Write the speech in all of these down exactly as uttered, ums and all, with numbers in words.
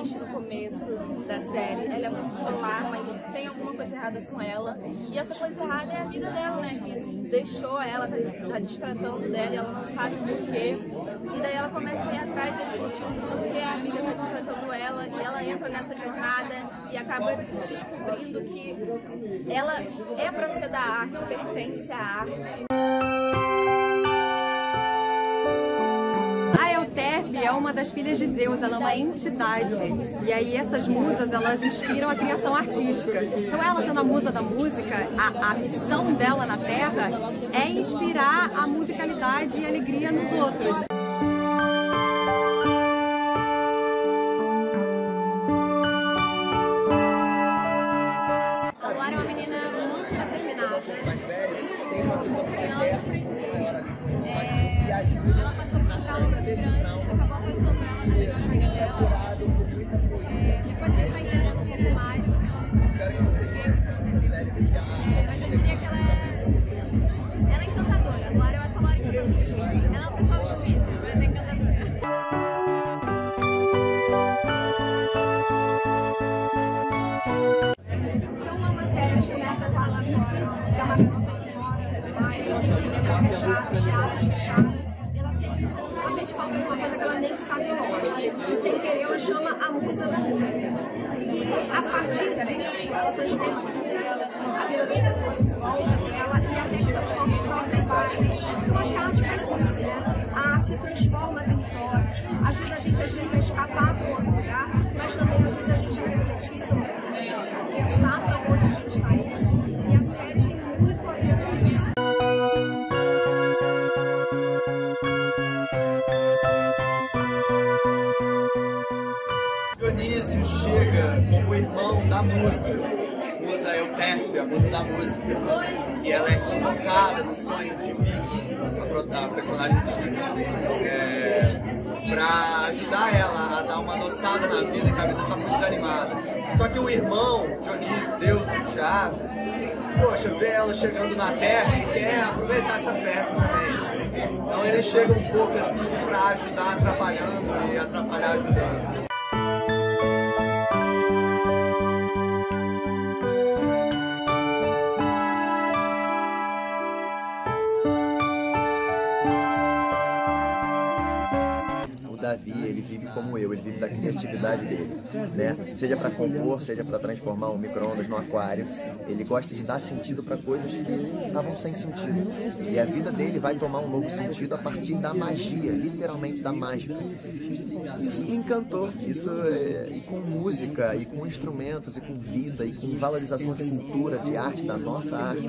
triste no começo da série. Ela é muito solar, mas tem alguma coisa errada com ela. E essa coisa errada é a vida dela, né? Que deixou ela, tá, tá destratando dela e ela não sabe por quê. E daí ela começa a ir atrás desse motivo do porquê a amiga tá destratando ela. E ela entra nessa jornada e acaba descobrindo que ela é pra ser da arte, pertence à arte. A Euterpe é uma das filhas de Zeus, ela é uma entidade. E aí essas musas, elas inspiram a criação artística. Então ela sendo a musa da música, a, a missão dela na Terra é inspirar a musicalidade e a alegria nos outros. A Luara é uma menina muito determinada. Tem uma visão é, ela passou por um trauma muito grande, acabou afastando ela da melhor amiga dela. É, depois a gente vai entender um pouco mais sobre ela, por que isso aconteceu. É, mas eu diria que ela é, ela é encantadora. A Luara, eu acho a Luara encantadora. Ela é uma pessoa difícil, mas é encantadora. Então é uma série que começa com a Lamiki, que é uma garota que mora no bairro, onde o cinema fechado, os teatros fechados. Ela sempre ela sente falta de uma coisa que ela nem sabe onde. E sem querer ela chama a musa da música. E a partir disso ela transforma tudo dela, a vida das pessoas em volta dela e até que transforma o música em bairro. Eu acho que a arte faz isso, né? A arte transforma territórios, ajuda a gente às vezes a escapar para um outro lugar, mas também ajuda a gente a refletir sobre o mundo, pensar para onde a gente está indo. E a série tem muito a ver com isso. Dionísio chega como irmão da musa. Musa é o Euterpe, a musa da música. E ela é convocada nos sonhos de Vicky, a personagem de Chico, é, para ajudar ela a dar uma adoçada na vida, que a vida está muito desanimada. Só que o irmão, Dionísio, Deus do teatro, poxa, vê ela chegando na Terra e quer aproveitar essa festa também. Então ele chega um pouco assim para ajudar atrapalhando e atrapalhar ajudando. Davi, ele vive como eu, ele vive da criatividade dele, né? Seja para compor, seja para transformar um micro-ondas no aquário. Ele gosta de dar sentido para coisas que estavam sem sentido. E a vida dele vai tomar um novo sentido a partir da magia, literalmente da mágica. Isso me encantou, isso é, e com música, e com instrumentos, e com vida, e com valorização de cultura, de arte, da nossa arte.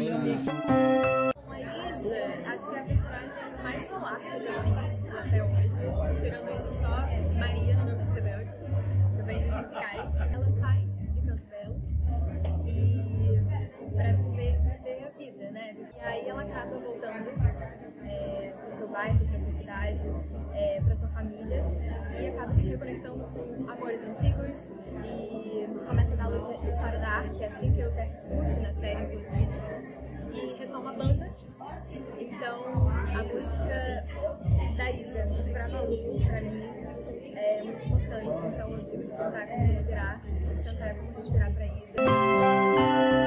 Acho que é a personagem mais solar que eu já fiz até hoje. Tirando isso, só Maria no Música Rebelde, também nos musicais. Ela sai de Canto Belo e pra viver, viver a vida, né? E aí ela acaba voltando é, pro seu bairro, pra sua cidade, é, pra sua família e acaba se reconectando com amores antigos e começa a dar aula de história da arte. É assim que o Euterpe surge na série, inclusive. E retoma a banda. Então, a música da Isa, pra Malu, pra mim, é muito importante. Então, eu digo que cantar como respirar, cantar é como respirar pra Isa.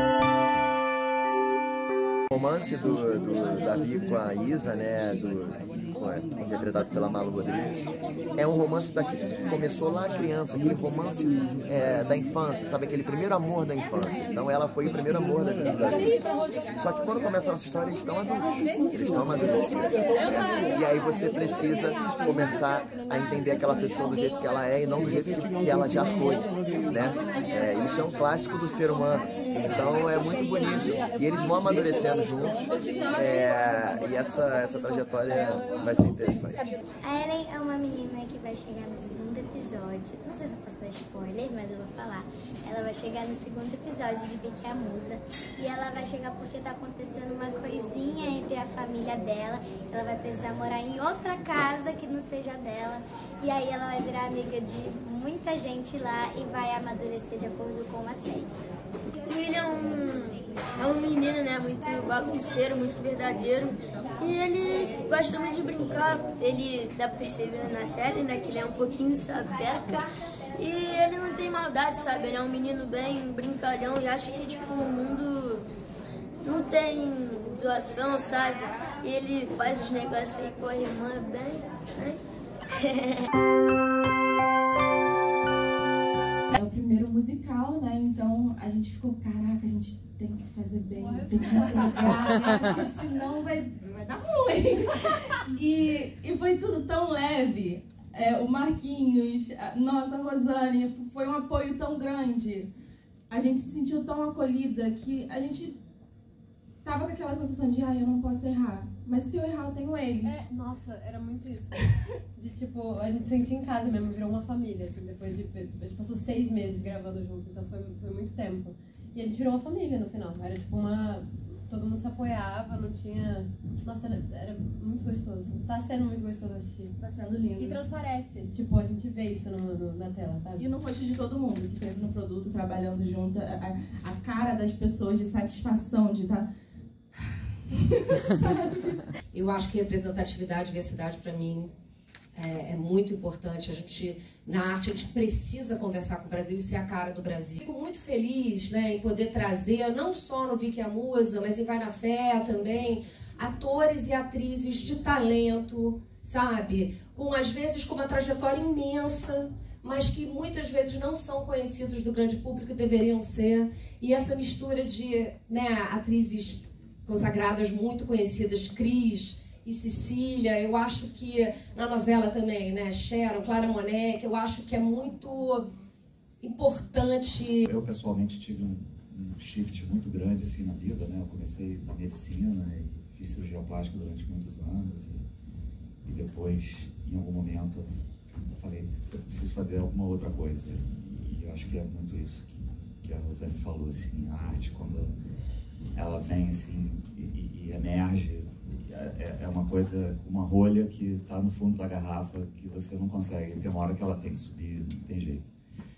O romance do, do Davi com a Isa, né, do, interpretado pela Malu Rodrigues, é um romance daqui que começou lá criança, aquele romance é, da infância, sabe, aquele primeiro amor da infância. Então ela foi o primeiro amor da vida da Davi. Só que quando começa a nossa história, eles estão adultos, eles estão amadurecidos. E aí você precisa começar a entender aquela pessoa do jeito que ela é e não do jeito que ela já foi, né? É, isso é um clássico do ser humano. Então é muito bonito. E eles vão amadurecendo juntos. É, e essa, essa trajetória vai ser interessante. A Ellen é uma menina que vai chegar no segundo episódio. Não sei se eu posso dar spoiler, mas eu vou falar. Ela vai chegar no segundo episódio de Vicky a Musa. E ela vai chegar porque tá acontecendo uma coisinha entre a família dela. Ela vai precisar morar em outra casa que não seja dela. E aí ela vai virar amiga de muita gente lá e vai amadurecer de acordo com a série. Ele é um, é um menino, né, muito bagunceiro, muito verdadeiro. E ele gosta muito de brincar. Ele dá pra perceber na série, né, que ele é um pouquinho sapeca. E ele não tem maldade, sabe? Ele é um menino bem brincalhão e acha que, tipo, o mundo não tem zoação, sabe? E ele faz os negócios aí com a irmã bem, né? É o primeiro musical, né? Então a gente ficou, caraca, a gente tem que fazer bem, tem que entregar, porque senão vai, vai dar ruim. E, e foi tudo tão leve. É, o Marquinhos, a nossa, a Rosane, foi um apoio tão grande. A gente se sentiu tão acolhida que a gente tava com aquela sensação de, ai, eu não posso errar. Mas se eu errar, eu tenho eles. É, nossa, era muito isso. De tipo, a gente se sentia em casa mesmo, virou uma família, assim, depois de... A gente passou seis meses gravando junto, então foi, foi muito tempo. E a gente virou uma família no final. Era tipo uma... Todo mundo se apoiava, não tinha... Nossa, era, era muito gostoso. Tá sendo muito gostoso assistir. Tá sendo lindo. E transparece. Tipo, a gente vê isso no, no, na tela, sabe? E no rosto de todo mundo que teve no produto, trabalhando junto. A, a cara das pessoas de satisfação, de estar... Tá... Eu acho que representatividade e diversidade, para mim, é, é muito importante. A gente, na arte, a gente precisa conversar com o Brasil e ser a cara do Brasil. Fico muito feliz, né, em poder trazer, não só no Vicky a Musa, mas em Vai na Fé também, atores e atrizes de talento, sabe? Com, às vezes, com uma trajetória imensa, mas que muitas vezes não são conhecidos do grande público e deveriam ser. E essa mistura de, né, atrizes consagradas muito conhecidas, Cris e Cecília, eu acho que na novela também, né, Sharon, Clara Monet, que eu acho que é muito importante. Eu pessoalmente tive um, um shift muito grande assim na vida, né, eu comecei na medicina e fiz cirurgia plástica durante muitos anos e, e depois, em algum momento, eu falei, eu preciso fazer alguma outra coisa e, e eu acho que é muito isso que, que a Rosane falou, assim, a arte quando ela vem assim e, e emerge, é, é uma coisa, uma rolha que está no fundo da garrafa que você não consegue, tem uma hora que ela tem que subir, não tem jeito.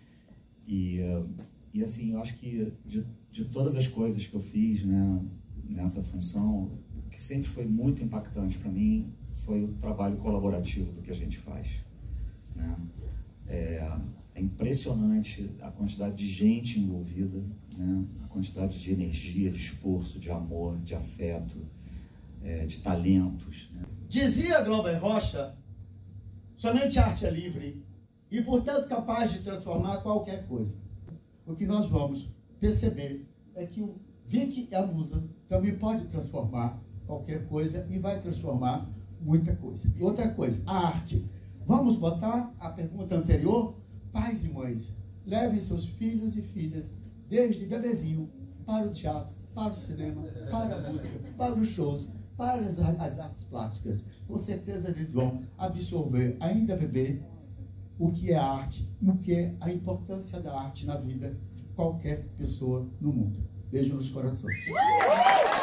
E, e assim, eu acho que de, de todas as coisas que eu fiz, né, nessa função, o que sempre foi muito impactante para mim foi o trabalho colaborativo do que a gente faz, né? É, é impressionante a quantidade de gente envolvida, né? A quantidade de energia, de esforço, de amor, de afeto, é, de talentos, né? Dizia Glauber Rocha, somente arte é livre e, portanto, capaz de transformar qualquer coisa. O que nós vamos perceber é que o Vicky a Musa também pode transformar qualquer coisa e vai transformar muita coisa. E outra coisa, a arte. Vamos botar a pergunta anterior? Pais e mães, levem seus filhos e filhas, desde bebezinho, para o teatro, para o cinema, para a música, para os shows, para as, as artes plásticas. Com certeza eles vão absorver, ainda bebê, o que é a arte e o que é a importância da arte na vida de qualquer pessoa no mundo. Beijo nos corações.